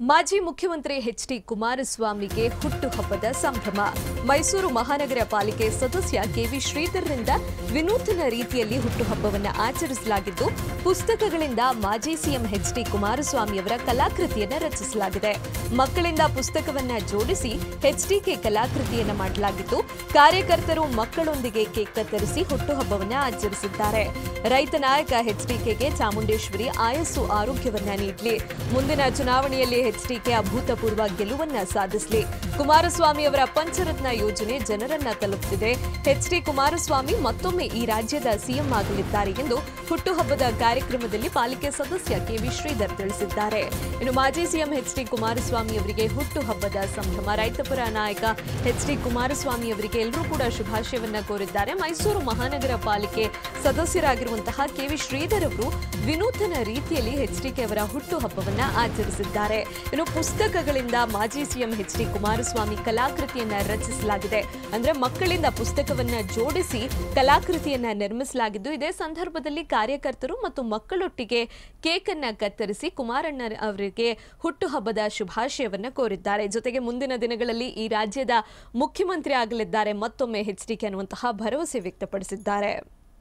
ಮಾಜಿ ಮುಖ್ಯಮಂತ್ರಿ ಎಚ್.ಡಿ. ಕುಮಾರಸ್ವಾಮಿಗೆ ಹುಟ್ಟುಹಬ್ಬದ ಸಂಭ್ರಮ. ಮೈಸೂರು ಮಹಾನಗರ ಪಾಲಿಕೆ ಸದಸ್ಯ ಕೆ.ವಿ. ಶ್ರೀಧರ್ರಿಂದ ವಿನೂತನ ರೀತಿಯಲ್ಲಿ ಹುಟ್ಟುಹಬ್ಬವನ್ನು ಆಚರಿಸಲಾಗಿದ್ದು, ಪುಸ್ತಕಗಳಿಂದ ಮಾಜಿ ಸಿಎಂ ಎಚ್.ಡಿ. ಕುಮಾರಸ್ವಾಮಿಯವರ ಕಲಾಕೃತಿಯನ್ನು ರಚಿಸಲಾಗಿದೆ. ಮಕ್ಕಳಿಂದ ಪುಸ್ತಕವನ್ನು ಜೋಡಿಸಿ ಎಚ್ಡಿಕೆ ಕಲಾಕೃತಿಯನ್ನು ಮಾಡಲಾಗಿದ್ದು, ಕಾರ್ಯಕರ್ತರು ಮಕ್ಕಳೊಂದಿಗೆ ಕೇಕ್ ಕತ್ತರಿಸಿ ಹುಟ್ಟುಹಬ್ಬವನ್ನು ಆಚರಿಸಿದ್ದಾರೆ. ರೈತ ನಾಯಕ ಎಚ್ಡಿಕೆಗೆ ಚಾಮುಂಡೇಶ್ವರಿ ಆಯಸ್ಸು ಆರೋಗ್ಯವನ್ನ ನೀಡಲಿ, ಮುಂದಿನ ಚುನಾವಣೆಯಲ್ಲಿ ಎಚ್ಡಿಕೆ ಅಭೂತಪೂರ್ವ ಗೆಲುವನ್ನ ಸಾಧಿಸಲಿ. ಕುಮಾರಸ್ವಾಮಿ ಅವರ ಪಂಚರತ್ನ ಯೋಜನೆ ಜನರನ್ನ ತಲುಪುತ್ತಿದೆ. ಎಚ್.ಡಿ. ಕುಮಾರಸ್ವಾಮಿ ಮತ್ತೊಮ್ಮೆ ಈ ರಾಜ್ಯದ ಸಿಎಂ ಆಗಲಿದ್ದಾರೆ ಎಂದು ಹುಟ್ಟುಹಬ್ಬದ ಕಾರ್ಯಕ್ರಮದಲ್ಲಿ ಪಾಲಿಕೆ ಸದಸ್ಯ ಕೆ.ವಿ. ಶ್ರೀಧರ್ ತಿಳಿಸಿದ್ದಾರೆ. ಇನ್ನು ಮಾಜಿ ಸಿಎಂ ಎಚ್.ಡಿ. ಕುಮಾರಸ್ವಾಮಿ ಅವರಿಗೆ ಹುಟ್ಟುಹಬ್ಬದ ಸಂಭ್ರಮ. ರೈತಪರ ನಾಯಕ ಎಚ್.ಡಿ. ಕುಮಾರಸ್ವಾಮಿ ಅವರಿಗೆ ಎಲ್ಲರೂ ಕೂಡ ಶುಭಾಶಯವನ್ನ ಕೋರಿದ್ದಾರೆ. ಮೈಸೂರು ಮಹಾನಗರ ಪಾಲಿಕೆ ಸದಸ್ಯರಾಗಿರುವಂತಹ ಕೆ.ವಿ. ಶ್ರೀಧರ್ ಅವರು ವಿನೂತನ ರೀತಿಯಲ್ಲಿ ಎಚ್ಡಿಕೆ ಅವರ ಹುಟ್ಟುಹಬ್ಬವನ್ನು ಆಚರಿಸಿದ್ದಾರೆ. ಇನ್ನು ಪುಸ್ತಕಗಳಿಂದ ಮಾಜಿ ಸಿಎಂ ಎಚ್.ಡಿ. ಕುಮಾರಸ್ವಾಮಿ ಕಲಾಕೃತಿಯನ್ನ ರಚಿಸಲಾಗಿದೆ. ಅಂದ್ರೆ ಮಕ್ಕಳಿಂದ ಪುಸ್ತಕವನ್ನ ಜೋಡಿಸಿ ಕಲಾಕೃತಿಯನ್ನ ನಿರ್ಮಿಸಲಾಗಿದ್ದು, ಇದೇ ಸಂದರ್ಭದಲ್ಲಿ ಕಾರ್ಯಕರ್ತರು ಮತ್ತು ಮಕ್ಕಳೊಟ್ಟಿಗೆ ಕೇಕ್ ಅನ್ನ ಕತ್ತರಿಸಿ ಕುಮಾರಣ್ಣ ಅವರಿಗೆ ಹುಟ್ಟುಹಬ್ಬದ ಶುಭಾಶಯವನ್ನ ಕೋರಿದ್ದಾರೆ. ಜೊತೆಗೆ ಮುಂದಿನ ದಿನಗಳಲ್ಲಿ ಈ ರಾಜ್ಯದ ಮುಖ್ಯಮಂತ್ರಿ ಆಗಲಿದ್ದಾರೆ ಮತ್ತೊಮ್ಮೆ ಎಚ್ಡಿಕೆ ಅನ್ನುವಂತಹ ಭರವಸೆ ವ್ಯಕ್ತಪಡಿಸಿದ್ದಾರೆ.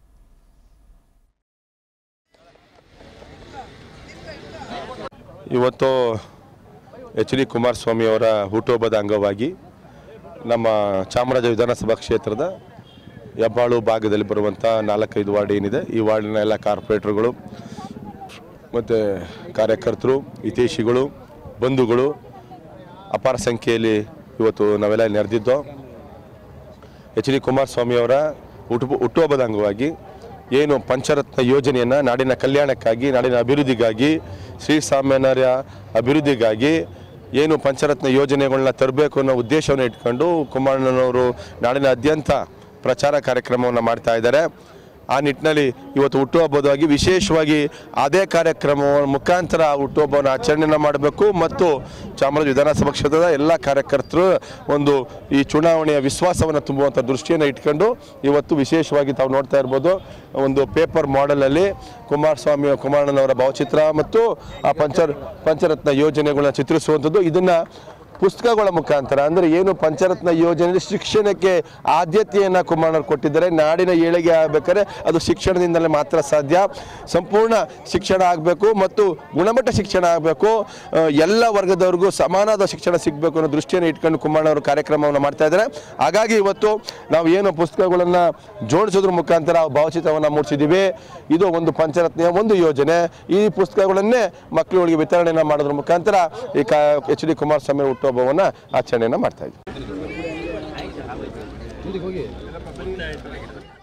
ಇವತ್ತು ಎಚ್.ಡಿ. ಕುಮಾರಸ್ವಾಮಿ ಅವರ ಹುಟ್ಟುಹಬ್ಬದ ಅಂಗವಾಗಿ ನಮ್ಮ ಚಾಮರಾಜ ವಿಧಾನಸಭಾ ಕ್ಷೇತ್ರದ ಹೆಬ್ಬಾಳು ಭಾಗದಲ್ಲಿ ಬರುವಂಥ 4-5 ವಾರ್ಡ್ ಏನಿದೆ, ಈ ವಾರ್ಡಿನ ಎಲ್ಲ ಕಾರ್ಪೊರೇಟರ್ಗಳು ಮತ್ತು ಕಾರ್ಯಕರ್ತರು, ಹಿತೈಷಿಗಳು, ಬಂಧುಗಳು ಅಪಾರ ಸಂಖ್ಯೆಯಲ್ಲಿ ಇವತ್ತು ನಾವೆಲ್ಲ ನೆರೆದಿದ್ದೋ. ಎಚ್.ಡಿ. ಕುಮಾರಸ್ವಾಮಿ ಅವರ ಹುಟ್ಟುಹಬ್ಬದ ಅಂಗವಾಗಿ ಏನು ಪಂಚರತ್ನ ಯೋಜನೆಯನ್ನು ನಾಡಿನ ಕಲ್ಯಾಣಕ್ಕಾಗಿ, ನಾಡಿನ ಅಭಿವೃದ್ಧಿಗಾಗಿ, ಶ್ರೀಸಾಮಾನ್ಯರ ಅಭಿವೃದ್ಧಿಗಾಗಿ ಏನು ಪಂಚರತ್ನ ಯೋಜನೆಗಳನ್ನ ತರಬೇಕು ಅನ್ನೋ ಉದ್ದೇಶವನ್ನು ಇಟ್ಕೊಂಡು ಕುಮಾರಣ್ಣನವರು ನಾಡಿನಾದ್ಯಂತ ಪ್ರಚಾರ ಕಾರ್ಯಕ್ರಮವನ್ನು ಮಾಡ್ತಾ ಇದ್ದಾರೆ. ಆ ನಿಟ್ಟಿನಲ್ಲಿ ಇವತ್ತು ಹುಟ್ಟುಹಬ್ಬವಾಗಿ ವಿಶೇಷವಾಗಿ ಅದೇ ಕಾರ್ಯಕ್ರಮ ಮುಖಾಂತರ ಹುಟ್ಟುಹಬ್ಬವನ್ನು ಆಚರಣೆಯನ್ನು ಮಾಡಬೇಕು ಮತ್ತು ಚಾಮರಾಜ ವಿಧಾನಸಭಾ ಕ್ಷೇತ್ರದ ಎಲ್ಲ ಕಾರ್ಯಕರ್ತರು ಒಂದು ಈ ಚುನಾವಣೆಯ ವಿಶ್ವಾಸವನ್ನು ತುಂಬುವಂಥ ದೃಷ್ಟಿಯನ್ನು ಇಟ್ಕೊಂಡು ಇವತ್ತು ವಿಶೇಷವಾಗಿ ತಾವು ನೋಡ್ತಾ ಇರ್ಬೋದು, ಒಂದು ಪೇಪರ್ ಮಾಡೆಲಲ್ಲಿ ಕುಮಾರಣ್ಣನವರ ಭಾವಚಿತ್ರ ಮತ್ತು ಆ ಪಂಚರತ್ನ ಯೋಜನೆಗಳನ್ನ ಚಿತ್ರಿಸುವಂಥದ್ದು. ಇದನ್ನು ಪುಸ್ತಕಗಳ ಮುಖಾಂತರ ಅಂದರೆ ಏನು ಪಂಚರತ್ನ ಯೋಜನೆಯಲ್ಲಿ ಶಿಕ್ಷಣಕ್ಕೆ ಆದ್ಯತೆಯನ್ನು ಕುಮಾರಣ್ಣವರು ಕೊಟ್ಟಿದ್ದಾರೆ. ನಾಡಿನ ಏಳಿಗೆ ಆಗಬೇಕಾದ್ರೆ ಅದು ಶಿಕ್ಷಣದಿಂದಲೇ ಮಾತ್ರ ಸಾಧ್ಯ. ಸಂಪೂರ್ಣ ಶಿಕ್ಷಣ ಆಗಬೇಕು ಮತ್ತು ಗುಣಮಟ್ಟ ಶಿಕ್ಷಣ ಆಗಬೇಕು, ಎಲ್ಲ ವರ್ಗದವ್ರಿಗೂ ಸಮಾನವಾದ ಶಿಕ್ಷಣ ಸಿಗಬೇಕು ಅನ್ನೋ ದೃಷ್ಟಿಯನ್ನು ಇಟ್ಕೊಂಡು ಕುಮಾರಣ್ಣವರು ಕಾರ್ಯಕ್ರಮವನ್ನು ಮಾಡ್ತಾ ಇದ್ದಾರೆ. ಹಾಗಾಗಿ ಇವತ್ತು ನಾವು ಏನು ಪುಸ್ತಕಗಳನ್ನು ಜೋಡಿಸೋದ್ರ ಮುಖಾಂತರ ಭಾವಚಿತ್ರವನ್ನು ಮೂಡಿಸಿದ್ದೀವಿ. ಇದು ಒಂದು ಪಂಚರತ್ನ ಒಂದು ಯೋಜನೆ. ಈ ಪುಸ್ತಕಗಳನ್ನೇ ಮಕ್ಕಳುಗಳಿಗೆ ವಿತರಣೆಯನ್ನು ಮಾಡೋದ್ರ ಮುಖಾಂತರ ಈ ಎಚ್.ಡಿ. ಕುಮಾರಸ್ವಾಮಿ ಹುಟ್ಟುಹಬ್ಬವನ್ನು ಆಚರಣೆಯನ್ನು ಮಾಡ್ತಾ ಇದ್ದೀವಿ.